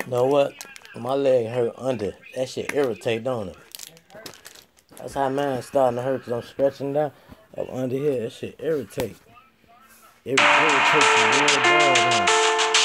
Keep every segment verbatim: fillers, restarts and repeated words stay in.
Know what? My leg hurt under. That shit irritate, don't it? That's how mine starting to hurt because I'm stretching down up under here. That shit irritate. It irritates you real bad, huh?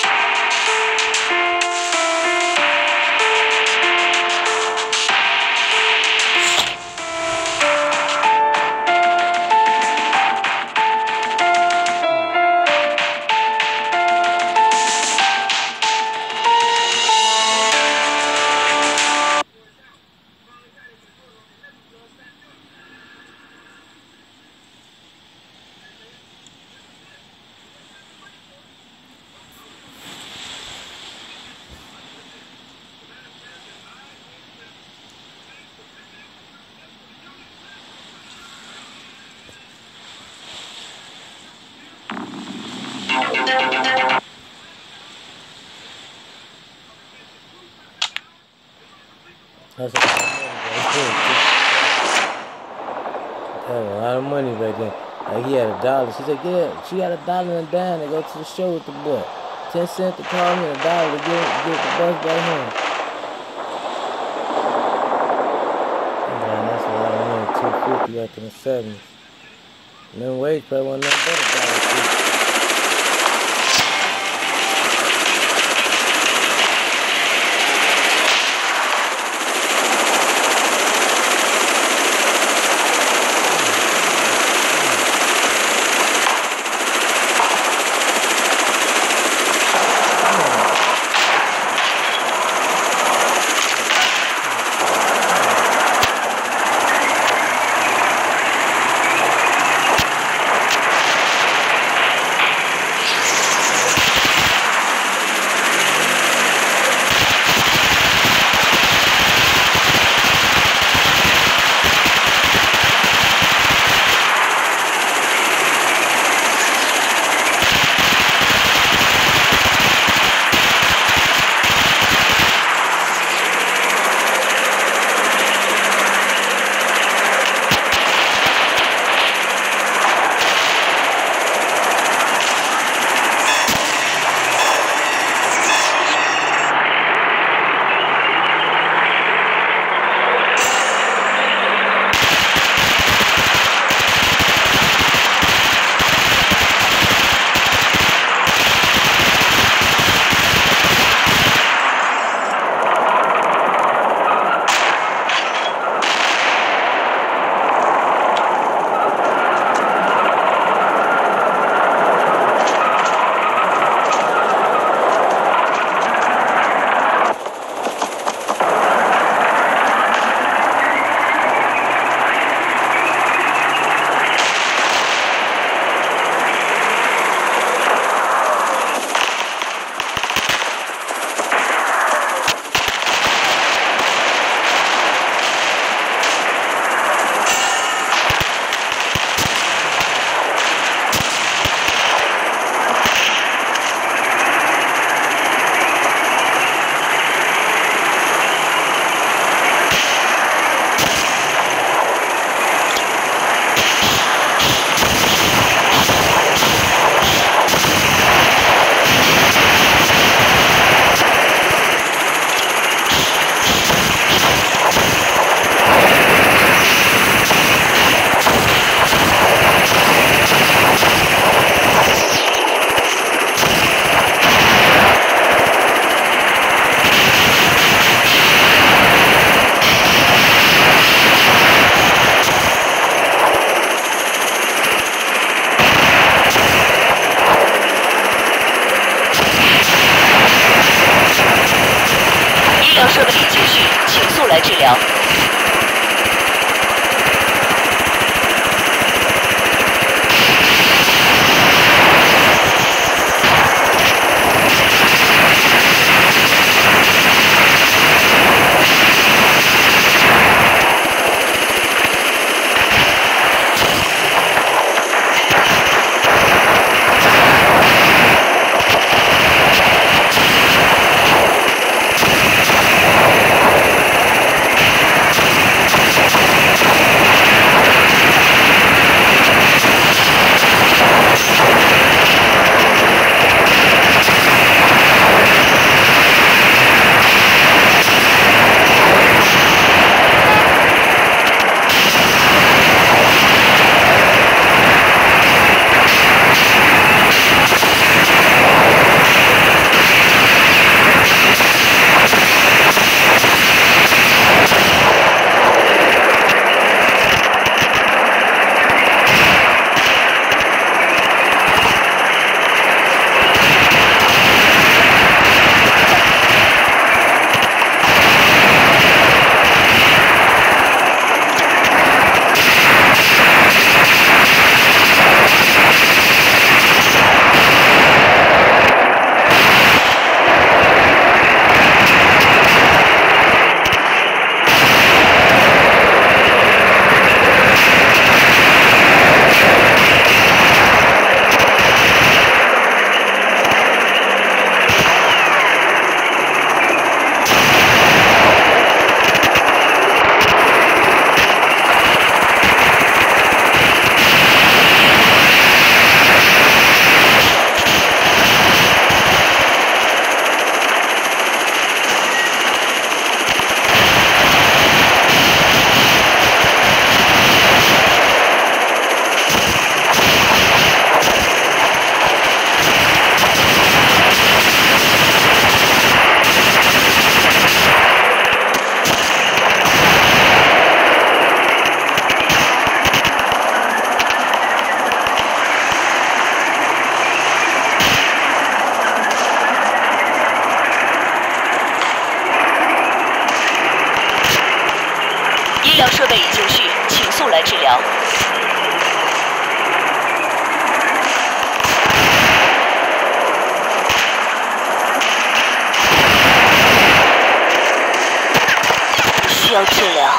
That's a lot of money back then. Like he had a dollar. She said, "Yeah, she got a dollar and a dime to go to the show with the boy. Ten cents to call me, and a dollar to get get the bus back home." Man, that's a lot of money. Two fifty back in the seventies. Minimum wage probably wasn't nothing but a dollar fifty. 医疗设备已就绪，请速来治疗。需要治疗。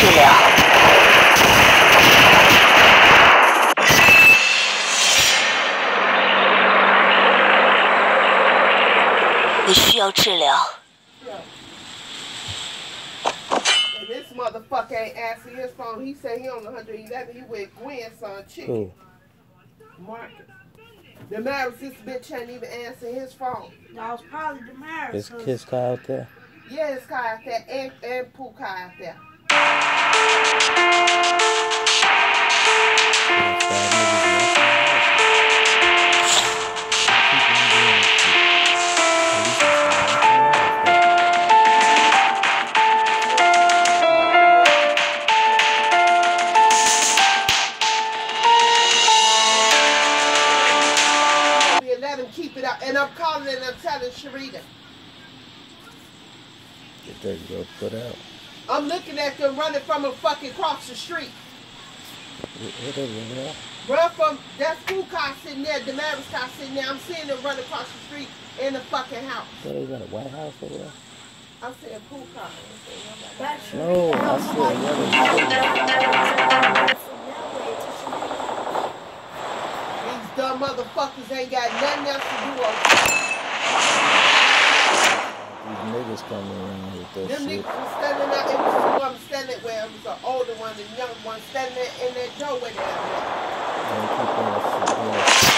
治疗。你需要治疗。 This motherfucker ain't answering his phone. He said he on one hundred eleven. He with Gwen's son, Chicken. Cool. Marcus. Damaris, this bitch ain't even answering his phone. That was probably Damaris. Is Kiss car out there? Yeah, his car out there and, and Pooh car out there. Let him keep it up. And I'm calling and I'm telling Sharita. Get that girl put out. I'm looking at them running from him fucking across the street. What is it, man? Run from, that's Pooh car sitting there, Damaris car sitting there. I'm seeing them run across the street in the fucking house. So they got a White House over there? I'm saying Pooh car. No, I said another. These dumb motherfuckers ain't got nothing else to do on These niggas coming around with that them shit. niggas was standing out. It was two of them standing where it was an older one and young one standing there in that doorway there. Don't keep on shit.